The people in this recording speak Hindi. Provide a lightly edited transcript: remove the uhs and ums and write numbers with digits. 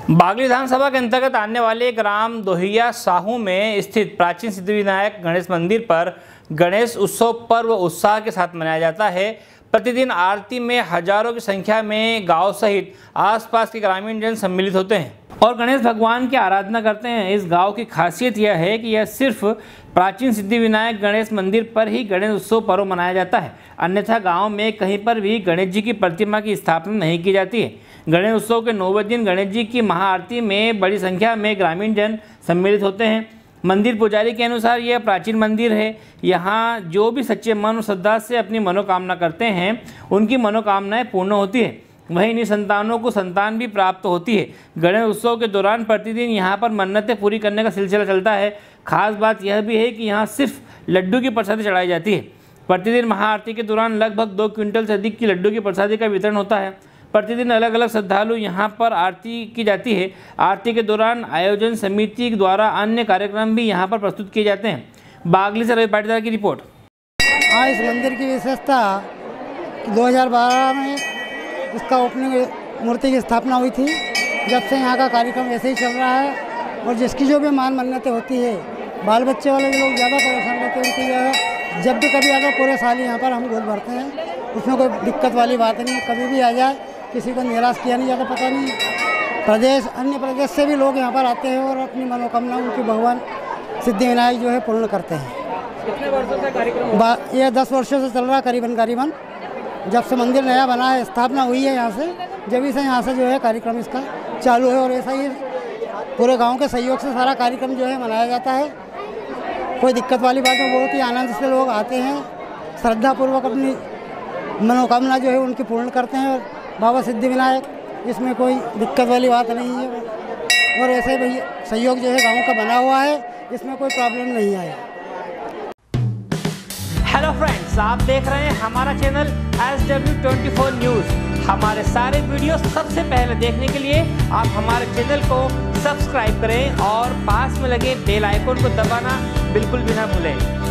बागली विधानसभा के अंतर्गत आने वाले ग्राम दोहिया साहू में स्थित प्राचीन सिद्धिविनायक गणेश मंदिर पर गणेश उत्सव पर्व उत्साह के साथ मनाया जाता है। प्रतिदिन आरती में हजारों की संख्या में गांव सहित आसपास के ग्रामीण जन सम्मिलित होते हैं और गणेश भगवान की आराधना करते हैं। इस गांव की खासियत यह है कि यह सिर्फ प्राचीन सिद्धिविनायक गणेश मंदिर पर ही गणेश उत्सव पर्व मनाया जाता है, अन्यथा गांव में कहीं पर भी गणेश जी की प्रतिमा की स्थापना नहीं की जाती है। गणेश उत्सव के 9वें दिन गणेश जी की महाआरती में बड़ी संख्या में ग्रामीण जन सम्मिलित होते हैं। मंदिर पुजारी के अनुसार यह प्राचीन मंदिर है। यहाँ जो भी सच्चे मन और श्रद्धा से अपनी मनोकामना करते हैं उनकी मनोकामनाएं पूर्ण होती है, वहीं निसंतानों को संतान भी प्राप्त होती है। गणेश उत्सव के दौरान प्रतिदिन यहाँ पर मन्नतें पूरी करने का सिलसिला चलता है। खास बात यह भी है कि यहाँ सिर्फ लड्डू की प्रसादी चढ़ाई जाती है। प्रतिदिन महाआरती के दौरान लगभग 2 क्विंटल से अधिक की लड्डू की प्रसादी का वितरण होता है। प्रतिदिन अलग अलग श्रद्धालु यहाँ पर आरती की जाती है। आरती के दौरान आयोजन समिति द्वारा अन्य कार्यक्रम भी यहाँ पर प्रस्तुत किए जाते हैं। बागली से रवि पाटीदार की रिपोर्ट। हाँ, इस मंदिर की विशेषता 2012 में इसका ओपनिंग मूर्ति की स्थापना हुई थी। जब से यहाँ का कार्यक्रम ऐसे ही चल रहा है और जिसकी जो भी मन्नतें होती है, बाल बच्चे वाले जो लोग ज़्यादा परेशान रहते हैं उनकी जब भी कभी आता पूरे साल यहाँ पर हम गोद भरते हैं। उसमें कोई दिक्कत वाली बात नहीं है, कभी भी आ जाए, किसी को निराश किया नहीं जाता। पता नहीं अन्य प्रदेश से भी लोग यहाँ पर आते हैं और अपनी मनोकामना उनकी भगवान सिद्धिविनायक जो है पूर्ण करते हैं। कितने वर्षों से कार्यक्रम? ये 10 वर्षों से चल रहा है करीबन। जब से मंदिर नया बना है, स्थापना हुई है यहाँ से, जब से यहाँ से जो है कार्यक्रम इसका चालू है और ऐसा ही पूरे गांव के सहयोग से सारा कार्यक्रम जो है मनाया जाता है। कोई दिक्कत वाली बात है, बहुत ही आनंद से लोग आते हैं, श्रद्धापूर्वक अपनी मनोकामना जो है उनकी पूर्ण करते हैं और बाबा सिद्धिविनायक, इसमें कोई दिक्कत वाली बात नहीं है। और ऐसे ही सहयोग जो है गाँव का बना हुआ है, इसमें कोई प्रॉब्लम नहीं आए। हेलो फ्रेंड्स, आप देख रहे हैं हमारा चैनल SW24 न्यूज़। हमारे सारे वीडियो सबसे पहले देखने के लिए आप हमारे चैनल को सब्सक्राइब करें और पास में लगे बेल आइकन को दबाना बिल्कुल भी ना भूलें।